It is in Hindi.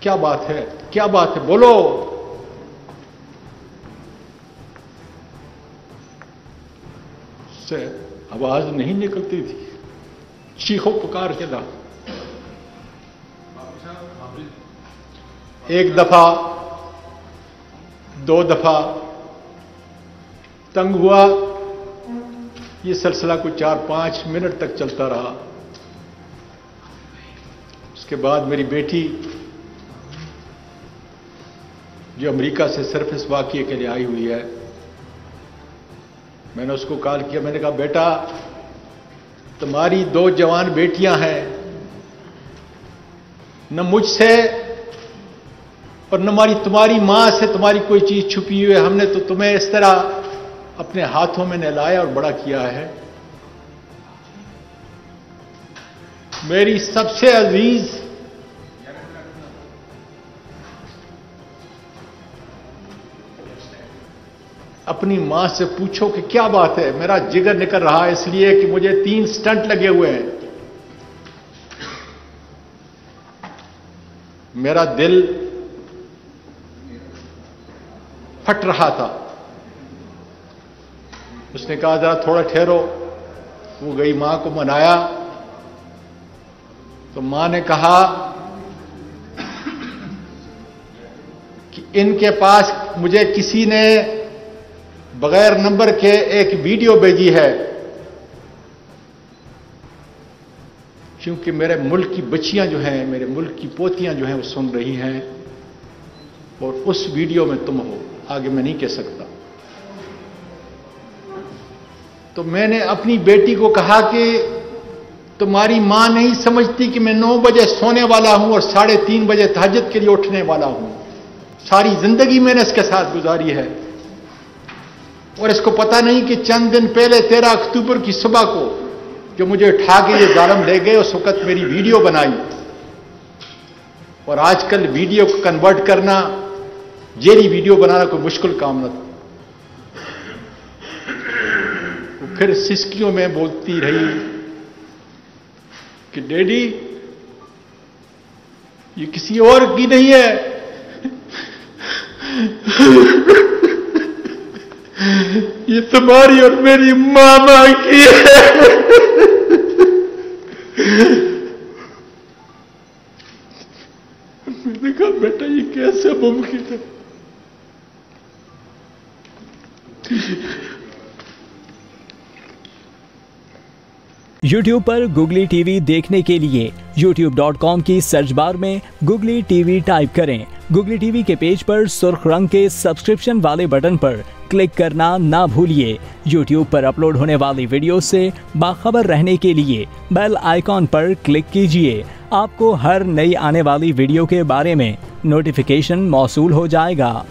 क्या बात है, क्या बात है, बोलो। से आवाज नहीं निकलती थी, चीखो पुकार के ला। एक दफा, दो दफा तंग हुआ। ये सिलसिला कुछ 4-5 मिनट तक चलता रहा। उसके बाद मेरी बेटी जो अमेरिका से सिर्फ इस वाकये के लिए आई हुई है, मैंने उसको कॉल किया। मैंने कहा बेटा, तुम्हारी 2 जवान बेटियां हैं, न मुझसे और न तुम्हारी मां से तुम्हारी कोई चीज छुपी हुई है। हमने तो तुम्हें इस तरह अपने हाथों में नहलाया और बड़ा किया है। मेरी सबसे अजीज अपनी मां से पूछो कि क्या बात है। मेरा जिगर निकल रहा है इसलिए कि मुझे 3 स्टंट लगे हुए हैं। मेरा दिल फट रहा था। उसने कहा जरा थोड़ा ठहरो। वो गई, मां को मनाया तो मां ने कहा कि इनके पास मुझे किसी ने बगैर नंबर के एक वीडियो भेजी है, क्योंकि मेरे मुल्क की बच्चियां जो हैं, मेरे मुल्क की पोतियां जो हैं, वो सुन रही हैं और उस वीडियो में तुम हो। आगे मैं नहीं कह सकता। तो मैंने अपनी बेटी को कहा कि तुम्हारी मां नहीं समझती कि मैं 9 बजे सोने वाला हूं और 3:30 बजे तहज्जुद के लिए उठने वाला हूं। सारी जिंदगी मैंने इसके साथ गुजारी है और इसको पता नहीं कि चंद दिन पहले 13 अक्टूबर की सुबह को जो मुझे उठा के ये जालिम ले गए, उस वक्त मेरी वीडियो बनाई। और आजकल वीडियो को कन्वर्ट करना, जेरी वीडियो बनाना कोई मुश्किल काम न था। वो फिर सिसकियों में बोलती रही कि डैडी ये किसी और की नहीं है, ये तुम्हारी और मेरी मामा की है। मैंने कहा बेटा ये कैसे मुमकिन है। YouTube पर गुगली टीवी देखने के लिए youtube.com की सर्च बार में गुगली टीवी टाइप करें। गुगली टीवी के पेज पर सुर्ख रंग के सब्सक्रिप्शन वाले बटन पर क्लिक करना ना भूलिए। YouTube पर अपलोड होने वाली वीडियो से बाखबर रहने के लिए बेल आइकॉन पर क्लिक कीजिए। आपको हर नई आने वाली वीडियो के बारे में नोटिफिकेशन मौसूल हो जाएगा।